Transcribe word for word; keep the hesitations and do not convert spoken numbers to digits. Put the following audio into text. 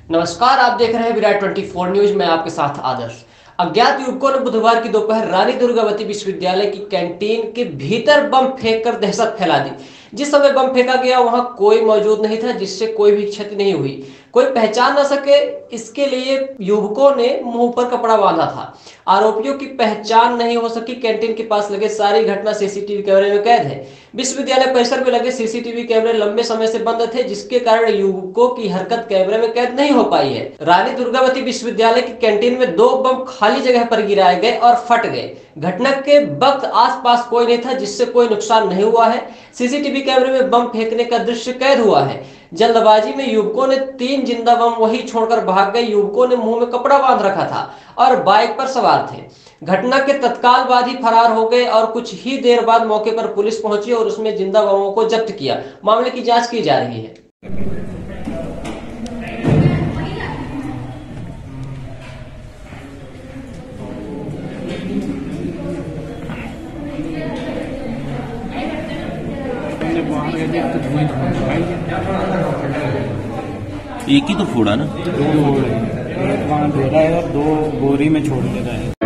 नमस्कार, आप देख रहे हैं विराट चौबीस न्यूज में आपके साथ आदर्श। अज्ञात युवकों ने बुधवार की दोपहर रानी दुर्गावती विश्वविद्यालय की कैंटीन के भीतर बम फेंककर दहशत फैला दी। जिस समय बम फेंका गया वहां कोई मौजूद नहीं था, जिससे कोई भी क्षति नहीं हुई। कोई पहचान न सके इसके लिए युवकों ने मुंह पर कपड़ा बांधा था। आरोपियों की पहचान नहीं हो सकी। कैंटीन के पास लगे सारी घटना सीसीटीवी कैमरे में कैद है। विश्वविद्यालय परिसर में लगे सीसीटीवी कैमरे लंबे समय से बंद थे, जिसके कारण युवकों की हरकत कैमरे में कैद नहीं हो पाई है। रानी दुर्गावती विश्वविद्यालय की कैंटीन में दो बम खाली जगह पर गिराए गए और फट गए। घटना के वक्त आसपास कोई नहीं था, जिससे कोई नुकसान नहीं हुआ है। सीसीटीवी कैमरे में बम फेंकने का दृश्य कैद हुआ है। जल्दबाजी में युवकों ने तीन जिंदा बम वहीं छोड़कर भाग गए। युवकों ने मुंह में कपड़ा बांध रखा था और बाइक पर सवार थे। घटना के तत्काल बाद ही फरार हो गए और कुछ ही देर बाद मौके पर पुलिस पहुंची और उसमें जिंदा बमों को जब्त किया। मामले की जांच की जा रही है। एक ही तो फोड़ा ना, दो फोड़, एक वहाँ दे रहा है और दो बोरी में छोड़ दे रहा है।